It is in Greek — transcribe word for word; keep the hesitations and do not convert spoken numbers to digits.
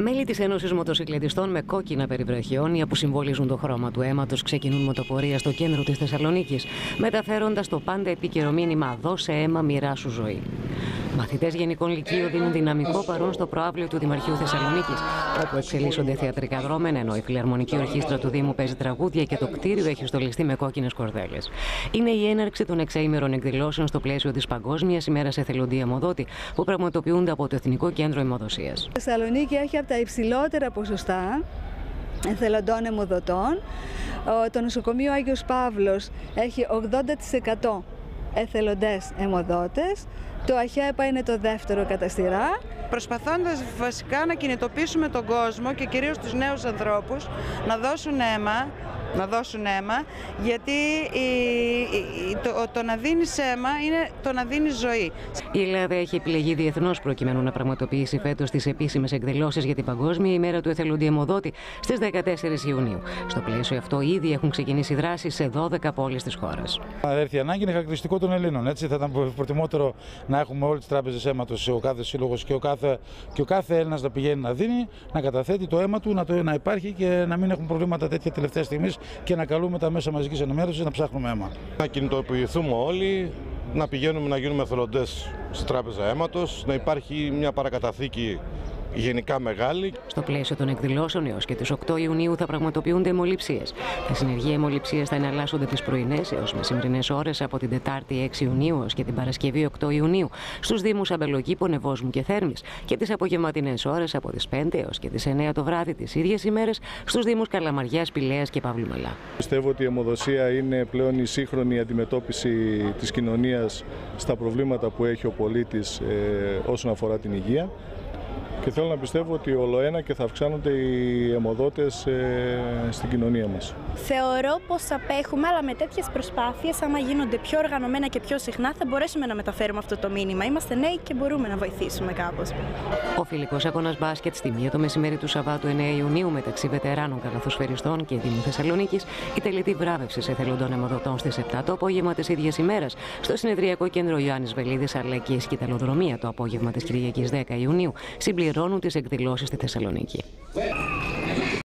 Μέλη της Ένωσης Μοτοσυκλετιστών με κόκκινα περιβραχιόνια που συμβολίζουν το χρώμα του αίματος ξεκινούν μοτοπορία στο κέντρο της Θεσσαλονίκης, μεταφέροντας το πάντα επίκαιρο μήνυμα «Δώσε αίμα, μοιράσου ζωή». Μαθητές γενικών λυκείων δίνουν δυναμικό παρόν στο προαύλιο του Δημαρχείου Θεσσαλονίκης, όπου εξελίσσονται θεατρικά δρόμενα, ενώ η Φιλαρμονική Ορχήστρα του Δήμου παίζει τραγούδια και το κτίριο έχει στολιστεί με κόκκινες κορδέλες. Είναι η έναρξη των εξαήμερων εκδηλώσεων στο πλαίσιο της Παγκόσμιας ημέρας εθελοντή αιμοδότη, που πραγματοποιούνται από το Εθνικό Κέντρο Αιμοδοσίας. Η Θεσσαλονίκη έχει από τα υψηλότερα ποσοστά εθελοντών αιμοδοτών. Το νοσοκομείο Άγιος Παύλος έχει ογδόντα τοις εκατό εθελοντές αιμοδότες. Το ΑΧΕΠΑ είναι το δεύτερο κατά σειρά. Προσπαθώντας βασικά να κινητοποιήσουμε τον κόσμο και κυρίως τους νέους ανθρώπους να δώσουν αίμα, να δώσουν αίμα, γιατί η, η, το, το να δίνεις αίμα είναι το να δίνεις ζωή. Η Ελλάδα έχει επιλεγεί διεθνώς προκειμένου να πραγματοποιήσει φέτος τις επίσημες εκδηλώσεις για την Παγκόσμια ημέρα του εθελοντή αιμοδότη στις δεκατέσσερις Ιουνίου. Στο πλαίσιο αυτό ήδη έχουν ξεκινήσει δράσεις σε δώδεκα πόλεις της χώρας. Αν έρθει η ανάγκη, είναι χαρακτηριστικό των Ελλήνων. Έτσι, θα ήταν προτιμότερο να έχουμε όλες τις τράπεζες αίματος, ο κάθε σύλλογος και ο κάθε, και ο κάθε Έλληνας να πηγαίνει να δίνει, να καταθέτει το αίμα του, να, το, να υπάρχει και να μην έχουν προβλήματα τέτοια τελευταία στιγμή και να καλούμε τα μέσα μαζικής ενημέρωσης να ψάχνουμε αίμα. Να κινητοποιηθούμε όλοι, να πηγαίνουμε να γίνουμε εθελοντές στη Τράπεζα Αίματος, να υπάρχει μια παρακαταθήκη γενικά μεγάλη. Στο πλαίσιο των εκδηλώσεων έως και τις οκτώ Ιουνίου θα πραγματοποιούνται αιμοληψίες. Τα συνεργεία αιμοληψίες θα εναλλάσσονται τις πρωινές έως μεσημβρινές ώρες από την Τετάρτη έξι Ιουνίου έως και την Παρασκευή οκτώ Ιουνίου στους Δήμους Αμπελοκήπων, Ευόσμου και Θέρμης και τις απογευματινές ώρες από τις πέντε έως και τις εννέα το βράδυ τις ίδιες ημέρες στους Δήμους Καλαμαριάς, Πηλαίας και Παύλου Μελά. Πιστεύω ότι η αιμοδοσία είναι πλέον η σύγχρονη αντιμετώπιση της κοινωνίας στα προβλήματα που έχει ο πολίτης ε, όσον αφορά την υγεία. Και θέλω να πιστεύω ότι ολοένα και θα αυξάνονται οι αιμοδότες ε, στην κοινωνία μας. Θεωρώ πως απέχουμε, αλλά με τέτοιες προσπάθειες, άμα γίνονται πιο οργανωμένα και πιο συχνά, θα μπορέσουμε να μεταφέρουμε αυτό το μήνυμα. Είμαστε νέοι και μπορούμε να βοηθήσουμε κάπως. Ο φιλικός αγώνας μπάσκετ στη μία το μεσημέρι του Σαββάτου εννέα Ιουνίου μεταξύ βετεράνων καλαθοσφαιριστών και Δήμου Θεσσαλονίκης, η τελετή βράβευσης εθελοντών αιμοδοτών στις επτά το απόγευμα της ίδιας ημέρας στο Συνεδριακό Κέντρο Ιωάννης Βελίδης, αλλά και η σκηταλοδρομία το απόγευμα της Κυριακής δέκα Ιουνίου συμπληρώνουν τις εκδηλώσεις στη Θεσσαλονίκη.